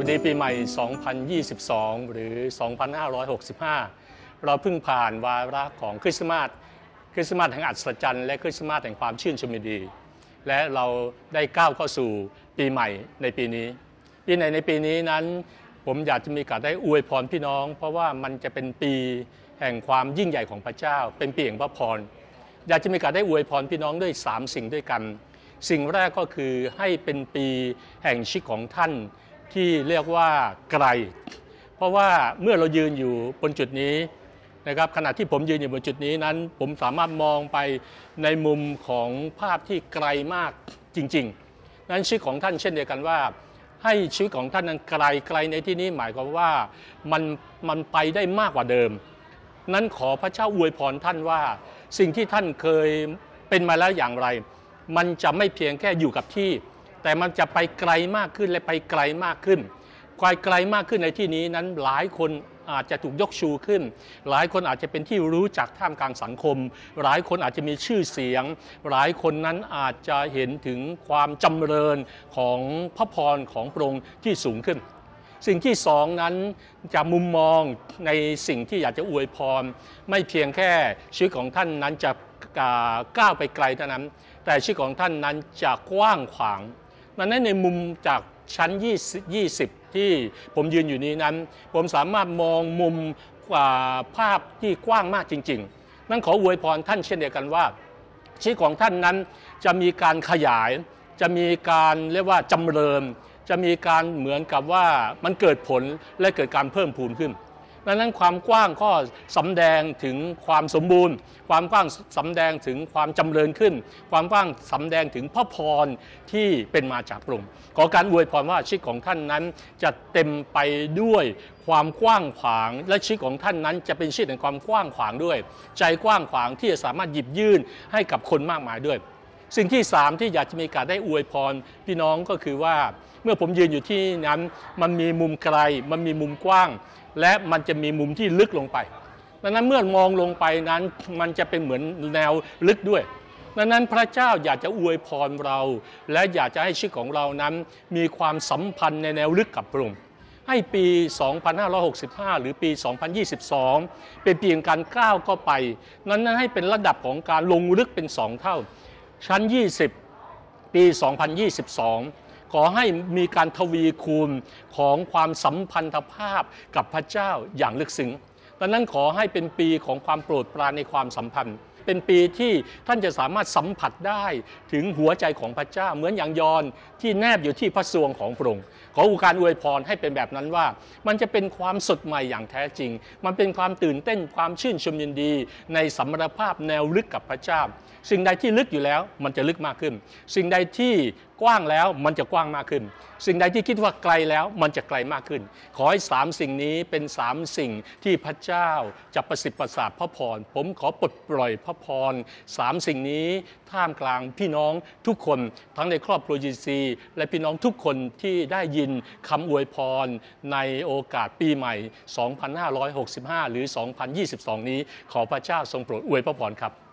ดีปีใหม่ 2022 หรือ 2565 เราเพิ่งผ่านวาระของคริสต์มาสแห่งอัศจรรย์และคริสต์มาสแห่งความชื่นชมยินดีและเราได้ก้าวเข้าสู่ปีใหม่ในปีนี้ในปีนี้นั้นผมอยากจะมีโอกาสได้อวยพรพี่น้องเพราะว่ามันจะเป็นปีแห่งความยิ่งใหญ่ของพระเจ้าเป็นปีแห่งพระพรอยากจะมีโอกาสได้อวยพรพี่น้องด้วย3สิ่งด้วยกันสิ่งแรกก็คือให้เป็นปีแห่งชีวิตของท่านที่เรียกว่าไกลเพราะว่าเมื่อเรายืนอยู่บนจุดนี้นะครับขณะที่ผมยืนอยู่บนจุดนี้นั้นผมสามารถมองไปในมุมของภาพที่ไกลมากจริงๆนั้นชีวิตของท่านเช่นเดียวกันว่าให้ชีวิตของท่านนั้นไกลในที่นี้หมายความว่ามันไปได้มากกว่าเดิมนั้นขอพระเจ้าอวยพรท่านว่าสิ่งที่ท่านเคยเป็นมาแล้วอย่างไรมันจะไม่เพียงแค่อยู่กับที่แต่มันจะไปไกลมากขึ้นและไปไกลมากขึ้นไกลมากขึ้นในที่นี้นั้นหลายคนอาจจะถูกยกชูขึ้นหลายคนอาจจะเป็นที่รู้จักท่ามกลางสังคมหลายคนอาจจะมีชื่อเสียงหลายคนนั้นอาจจะเห็นถึงความจำเริญของพระพรของพระองค์ที่สูงขึ้นสิ่งที่สองนั้นจะมุมมองในสิ่งที่อยากจะอวยพรไม่เพียงแค่ชีวิตของท่านนั้นจะก้าวไปไกลเท่านั้นแต่ชีวิตของท่านนั้นจะกว้างขวางนั้นในมุมจากชั้น20ที่ผมยืนอยู่นี้นั้นผมสามารถมองมุมภาพที่กว้างมากจริงๆนั้นขออวยพรท่านเช่นเดียวกันว่าชีวิตของท่านนั้นจะมีการขยายจะมีการเรียกว่าจำเริญจะมีการเหมือนกับว่ามันเกิดผลและเกิดการเพิ่มพูนขึ้นดังนั้นความกว้างก็สำแดงถึงความสมบูรณ์ความกว้างสำแดงถึงความจำเริญขึ้นความกว้างสำแดงถึงพระพรที่เป็นมาจากพระองค์ขอการอวยพรว่าชีวิตของท่านนั้นจะเต็มไปด้วยความกว้างขวางและชีวิตของท่านนั้นจะเป็นชีวิตแห่งความกว้างขวางด้วยใจกว้างขวางที่จะสามารถหยิบยื่นให้กับคนมากมายด้วยสิ่งที่3ที่อยากจะมีการได้อวยพรพี่น้องก็คือว่าเมื่อผมยืนอยู่ที่นั้นมันมีมุมไกลมันมีมุมกว้างและมันจะมีมุมที่ลึกลงไปดังนั้นเมื่อมองลงไปนั้นมันจะเป็นเหมือนแนวลึกด้วยดังนั้นพระเจ้าอยากจะอวยพรเราและอยากจะให้ชีวิตของเรานั้นมีความสัมพันธ์ในแนวลึกกับพระองค์ให้ปี 2565 หรือปี 2022 เป็นปีแห่งการก้าวเข้าไปนั้นให้เป็นระดับของการลงลึกเป็น2เท่าชั้น20ปี 2022 ขอให้มีการทวีคูณของความสัมพันธภาพกับพระเจ้าอย่างลึกซึ้งดังนั้นขอให้เป็นปีของความโปรดปรานในความสัมพันธ์เป็นปีที่ท่านจะสามารถสัมผัสได้ถึงหัวใจของพระเจ้าเหมือนอย่างยอห์นที่แนบอยู่ที่พระทรวงของพระองค์ขอการอวยพรให้เป็นแบบนั้นว่ามันจะเป็นความสดใหม่อย่างแท้จริงมันเป็นความตื่นเต้นความชื่นชมยินดีในสัมพันธภาพแนวลึกกับพระเจ้าสิ่งใดที่ลึกอยู่แล้วมันจะลึกมากขึ้นสิ่งใดที่กว้างแล้วมันจะกว้างมากขึ้นสิ่งใดที่คิดว่าไกลแล้วมันจะไกลมากขึ้นขอให้3สิ่งนี้เป็น3สิ่งที่พระเจ้าจะประสิทธิ์ประสาทพระพรผมขอปลดปล่อยพระพร3สิ่งนี้ท่ามกลางพี่น้องทุกคนทั้งในครอบครัวGCและพี่น้องทุกคนที่ได้ยินคำอวยพรในโอกาสปีใหม่ 2565 หรือ 2022 นี้ขอพระเจ้าทรงโปรดอวยพระพรครับ